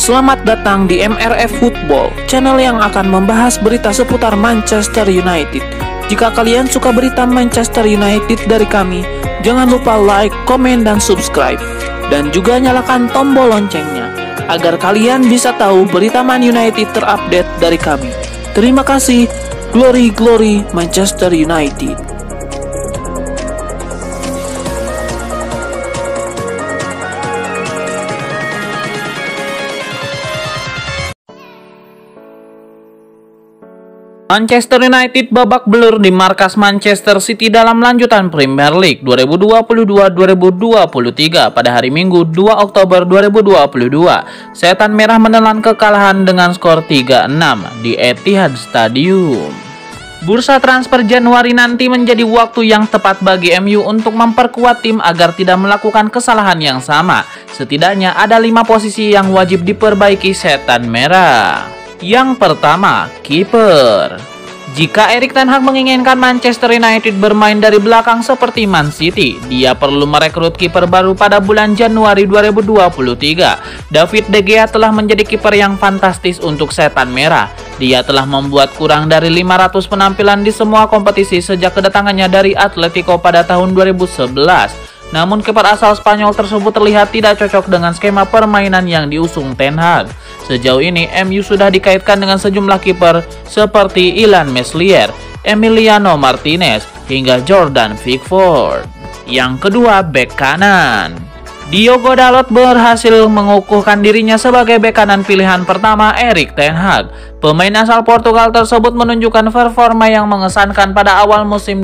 Selamat datang di MRF Football, channel yang akan membahas berita seputar Manchester United. Jika kalian suka berita Manchester United dari kami, jangan lupa like, komen, dan subscribe. Dan juga nyalakan tombol loncengnya, agar kalian bisa tahu berita Man United terupdate dari kami. Terima kasih, Glory Glory Manchester United. Manchester United babak belur di markas Manchester City dalam lanjutan Premier League 2022-2023 pada hari Minggu 2 Oktober 2022. Setan Merah menelan kekalahan dengan skor 3-6 di Etihad Stadium. Bursa transfer Januari nanti menjadi waktu yang tepat bagi MU untuk memperkuat tim agar tidak melakukan kesalahan yang sama. Setidaknya ada 5 posisi yang wajib diperbaiki Setan Merah. Yang pertama, kiper. Jika Erik ten Hag menginginkan Manchester United bermain dari belakang seperti Man City, dia perlu merekrut kiper baru pada bulan Januari 2023. David De Gea telah menjadi kiper yang fantastis untuk Setan Merah. Dia telah membuat kurang dari 500 penampilan di semua kompetisi sejak kedatangannya dari Atletico pada tahun 2011. Namun kiper asal Spanyol tersebut terlihat tidak cocok dengan skema permainan yang diusung Ten Hag. Sejauh ini MU sudah dikaitkan dengan sejumlah kiper seperti Illan Meslier, Emiliano Martinez, hingga Jordan Pickford. Yang kedua, bek kanan. Diogo Dalot berhasil mengukuhkan dirinya sebagai bek kanan pilihan pertama Erik ten Hag. Pemain asal Portugal tersebut menunjukkan performa yang mengesankan pada awal musim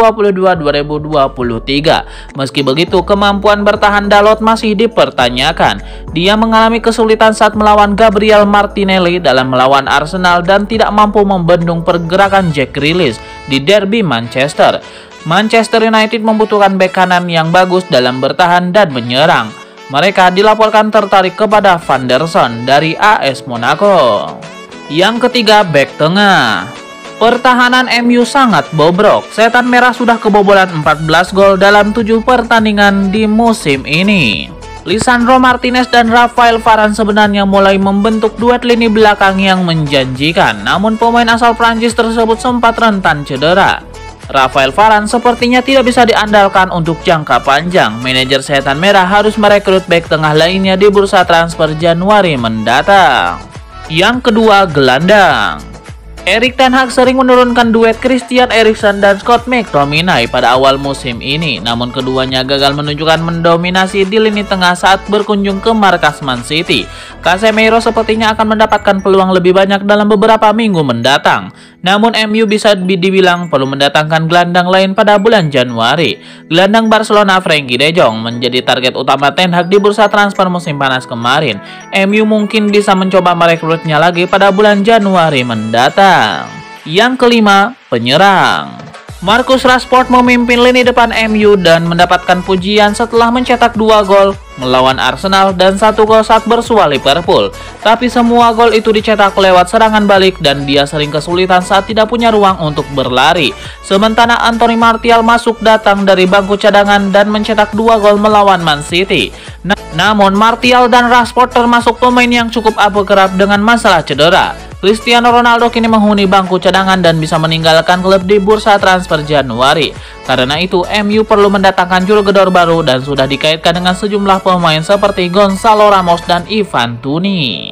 2022-2023. Meski begitu, kemampuan bertahan Dalot masih dipertanyakan. Dia mengalami kesulitan saat melawan Gabriel Martinelli dalam melawan Arsenal dan tidak mampu membendung pergerakan Jack Grealish di derby Manchester. Manchester United membutuhkan bek kanan yang bagus dalam bertahan dan menyerang. Mereka dilaporkan tertarik kepada Van der Son dari AS Monaco. Yang ketiga, bek tengah. Pertahanan MU sangat bobrok. Setan Merah sudah kebobolan 14 gol dalam 7 pertandingan di musim ini. Lisandro Martinez dan Rafael Varane sebenarnya mulai membentuk duet lini belakang yang menjanjikan. Namun pemain asal Prancis tersebut sempat rentan cedera. Rafael Varane sepertinya tidak bisa diandalkan untuk jangka panjang. Manajer Setan Merah harus merekrut bek tengah lainnya di bursa transfer Januari mendatang. Yang kedua, gelandang. Erik ten Hag sering menurunkan duet Christian Eriksen dan Scott McTominay pada awal musim ini. Namun keduanya gagal menunjukkan mendominasi di lini tengah saat berkunjung ke markas Man City. Casemiro sepertinya akan mendapatkan peluang lebih banyak dalam beberapa minggu mendatang. Namun MU bisa dibilang perlu mendatangkan gelandang lain pada bulan Januari. Gelandang Barcelona Frenkie de Jong menjadi target utama Ten Hag di bursa transfer musim panas kemarin. MU mungkin bisa mencoba merekrutnya lagi pada bulan Januari mendatang. Yang kelima, penyerang. Marcus Rashford memimpin lini depan MU dan mendapatkan pujian setelah mencetak 2 gol melawan Arsenal dan 1 gol saat bersua Liverpool. Tapi semua gol itu dicetak lewat serangan balik dan dia sering kesulitan saat tidak punya ruang untuk berlari. Sementara Anthony Martial masuk datang dari bangku cadangan dan mencetak 2 gol melawan Man City. Namun Martial dan Rashford termasuk pemain yang cukup abu-kerap dengan masalah cedera. Cristiano Ronaldo kini menghuni bangku cadangan dan bisa meninggalkan klub di bursa transfer Januari. Karena itu, MU perlu mendatangkan juru gedor baru dan sudah dikaitkan dengan sejumlah pemain seperti Gonzalo Ramos dan Ivan Toney.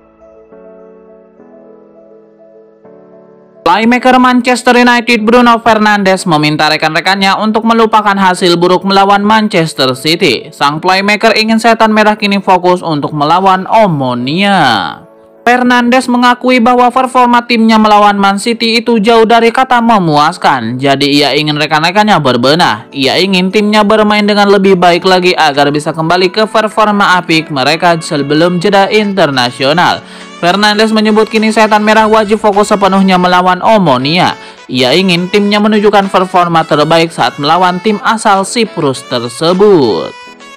Playmaker Manchester United Bruno Fernandes meminta rekan-rekannya untuk melupakan hasil buruk melawan Manchester City. Sang playmaker ingin Setan Merah kini fokus untuk melawan Omonia. Fernandes mengakui bahwa performa timnya melawan Man City itu jauh dari kata memuaskan. Jadi ia ingin rekan-rekannya berbenah. Ia ingin timnya bermain dengan lebih baik lagi agar bisa kembali ke performa apik mereka sebelum jeda internasional. Fernandes menyebut kini Setan Merah wajib fokus sepenuhnya melawan Omonia. Ia ingin timnya menunjukkan performa terbaik saat melawan tim asal Siprus tersebut.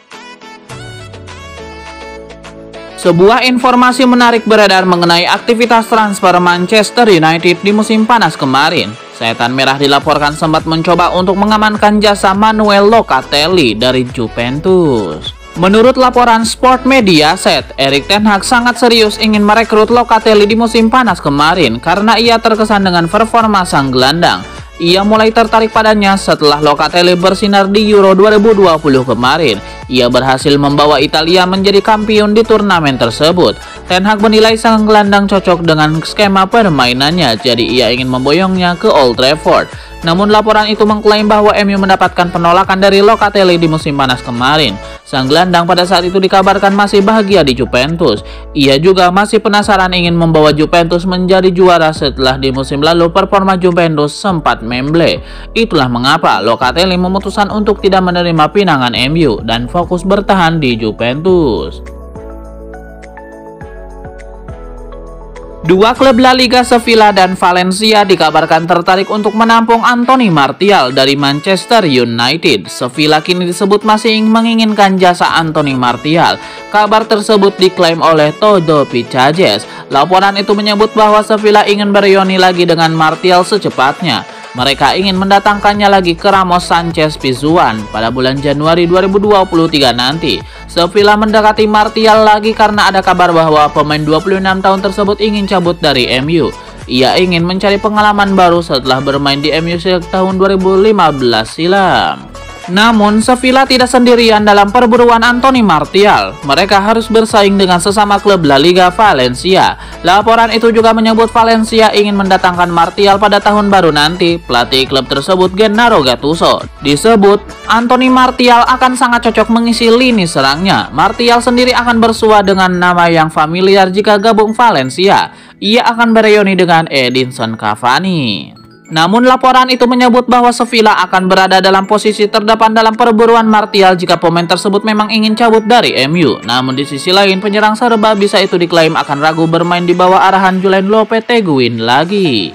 Sebuah informasi menarik beredar mengenai aktivitas transfer Manchester United di musim panas kemarin. Setan Merah dilaporkan sempat mencoba untuk mengamankan jasa Manuel Locatelli dari Juventus. Menurut laporan Sport Mediaset, Erik ten Hag sangat serius ingin merekrut Locatelli di musim panas kemarin karena ia terkesan dengan performa sang gelandang. Ia mulai tertarik padanya setelah Locatelli bersinar di Euro 2020 kemarin. Ia berhasil membawa Italia menjadi kampiun di turnamen tersebut. Ten Hag menilai sang gelandang cocok dengan skema permainannya, jadi ia ingin memboyongnya ke Old Trafford. Namun laporan itu mengklaim bahwa MU mendapatkan penolakan dari Locatelli di musim panas kemarin. Sang gelandang pada saat itu dikabarkan masih bahagia di Juventus. Ia juga masih penasaran ingin membawa Juventus menjadi juara setelah di musim lalu performa Juventus sempat memble. Itulah mengapa Locatelli memutuskan untuk tidak menerima pinangan MU dan fokus bertahan di Juventus. Dua klub La Liga, Sevilla dan Valencia, dikabarkan tertarik untuk menampung Anthony Martial dari Manchester United. Sevilla kini disebut masih menginginkan jasa Anthony Martial. Kabar tersebut diklaim oleh Todo Picajes. Laporan itu menyebut bahwa Sevilla ingin bereuni lagi dengan Martial secepatnya. Mereka ingin mendatangkannya lagi ke Ramos Sanchez Pizjuan pada bulan Januari 2023 nanti. Sevilla mendekati Martial lagi karena ada kabar bahwa pemain 26 tahun tersebut ingin cabut dari MU. Ia ingin mencari pengalaman baru setelah bermain di MU sejak tahun 2015 silam. Namun, Sevilla tidak sendirian dalam perburuan Anthony Martial. Mereka harus bersaing dengan sesama klub La Liga, Valencia. Laporan itu juga menyebut Valencia ingin mendatangkan Martial pada tahun baru nanti. Pelatih klub tersebut, Gennaro Gattuso, disebut Anthony Martial akan sangat cocok mengisi lini serangnya. Martial sendiri akan bersua dengan nama yang familiar jika gabung Valencia. Ia akan bereuni dengan Edinson Cavani. Namun laporan itu menyebut bahwa Sevilla akan berada dalam posisi terdepan dalam perburuan Martial jika pemain tersebut memang ingin cabut dari MU. Namun di sisi lain, penyerang serba bisa itu diklaim akan ragu bermain di bawah arahan Julen Lopetegui lagi.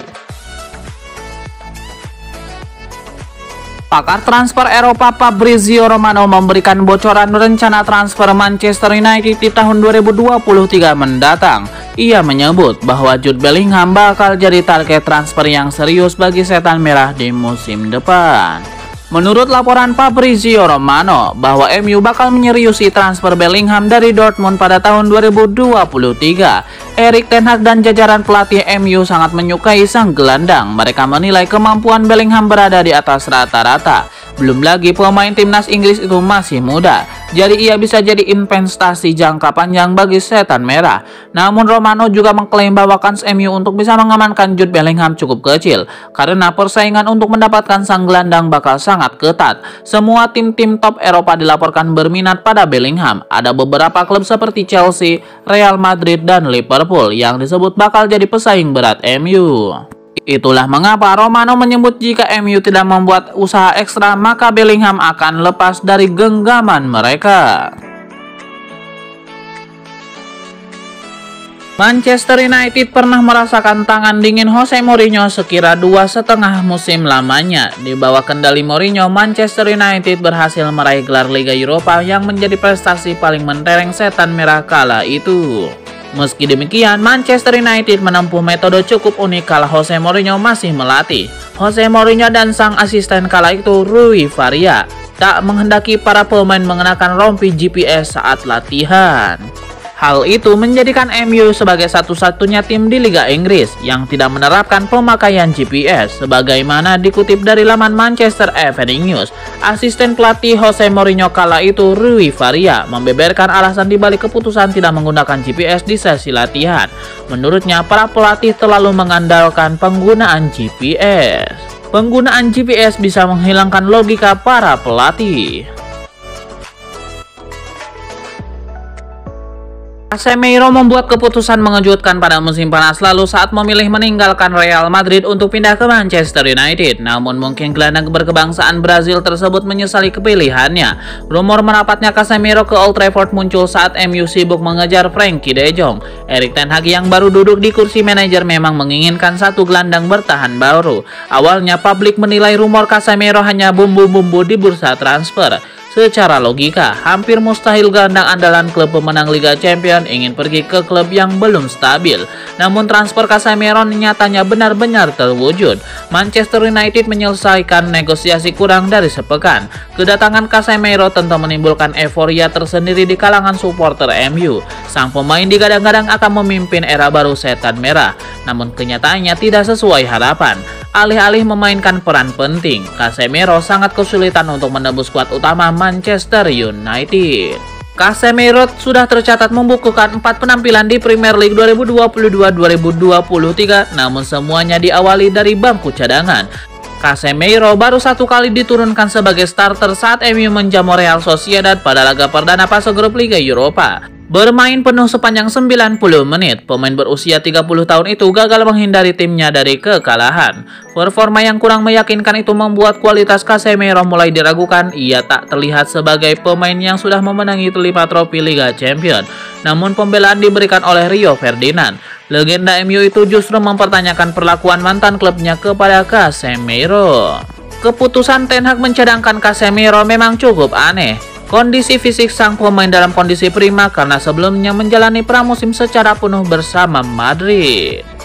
Pakar transfer Eropa Fabrizio Romano memberikan bocoran rencana transfer Manchester United di tahun 2023 mendatang. Ia menyebut bahwa Jude Bellingham bakal jadi target transfer yang serius bagi Setan Merah di musim depan. Menurut laporan Fabrizio Romano, bahwa MU bakal menyeriusi transfer Bellingham dari Dortmund pada tahun 2023. Erik ten Hag dan jajaran pelatih MU sangat menyukai sang gelandang. Mereka menilai kemampuan Bellingham berada di atas rata-rata. Belum lagi pemain timnas Inggris itu masih muda, jadi ia bisa jadi investasi jangka panjang bagi Setan Merah. Namun Romano juga mengklaim bahwa kans MU untuk bisa mengamankan Jude Bellingham cukup kecil, karena persaingan untuk mendapatkan sang gelandang bakal sangat ketat. Semua tim-tim top Eropa dilaporkan berminat pada Bellingham. Ada beberapa klub seperti Chelsea, Real Madrid, dan Liverpool yang disebut bakal jadi pesaing berat MU. Itulah mengapa Romano menyebut jika MU tidak membuat usaha ekstra, maka Bellingham akan lepas dari genggaman mereka. Manchester United pernah merasakan tangan dingin Jose Mourinho sekira 2,5 musim lamanya. Di bawah kendali Mourinho, Manchester United berhasil meraih gelar Liga Eropa yang menjadi prestasi paling mentereng Setan Merah kala itu. Meski demikian, Manchester United menempuh metode cukup unik kala Jose Mourinho masih melatih. Jose Mourinho dan sang asisten kala itu, Rui Faria, tak menghendaki para pemain mengenakan rompi GPS saat latihan. Hal itu menjadikan MU sebagai satu-satunya tim di Liga Inggris yang tidak menerapkan pemakaian GPS. Sebagaimana dikutip dari laman Manchester Evening News, asisten pelatih Jose Mourinho kala itu, Rui Faria, membeberkan alasan dibalik keputusan tidak menggunakan GPS di sesi latihan. Menurutnya, para pelatih terlalu mengandalkan penggunaan GPS. Penggunaan GPS bisa menghilangkan logika para pelatih. Casemiro membuat keputusan mengejutkan pada musim panas lalu saat memilih meninggalkan Real Madrid untuk pindah ke Manchester United. Namun mungkin gelandang berkebangsaan Brazil tersebut menyesali kepilihannya. Rumor merapatnya Casemiro ke Old Trafford muncul saat MU sibuk mengejar Frenkie de Jong. Erik ten Hag yang baru duduk di kursi manajer memang menginginkan satu gelandang bertahan baru. Awalnya publik menilai rumor Casemiro hanya bumbu-bumbu di bursa transfer. Secara logika, hampir mustahil gelandang andalan klub pemenang Liga Champions ingin pergi ke klub yang belum stabil. Namun transfer Casemiro nyatanya benar-benar terwujud. Manchester United menyelesaikan negosiasi kurang dari sepekan. Kedatangan Casemiro tentu menimbulkan euforia tersendiri di kalangan supporter MU. Sang pemain digadang-gadang akan memimpin era baru Setan Merah. Namun kenyataannya tidak sesuai harapan. Alih-alih memainkan peran penting, Casemiro sangat kesulitan untuk menembus skuad utama Manchester United. Casemiro sudah tercatat membukukan 4 penampilan di Premier League 2022-2023, namun semuanya diawali dari bangku cadangan. Casemiro baru 1 kali diturunkan sebagai starter saat MU menjamu Real Sociedad pada laga perdana fase grup Liga Eropa. Bermain penuh sepanjang 90 menit, pemain berusia 30 tahun itu gagal menghindari timnya dari kekalahan. Performa yang kurang meyakinkan itu membuat kualitas Casemiro mulai diragukan. Ia tak terlihat sebagai pemain yang sudah memenangi 5 trofi Liga Champions. Namun pembelaan diberikan oleh Rio Ferdinand. Legenda MU itu justru mempertanyakan perlakuan mantan klubnya kepada Casemiro. Keputusan Ten Hag mencadangkan Casemiro memang cukup aneh. Kondisi fisik sang pemain dalam kondisi prima karena sebelumnya menjalani pramusim secara penuh bersama Madrid.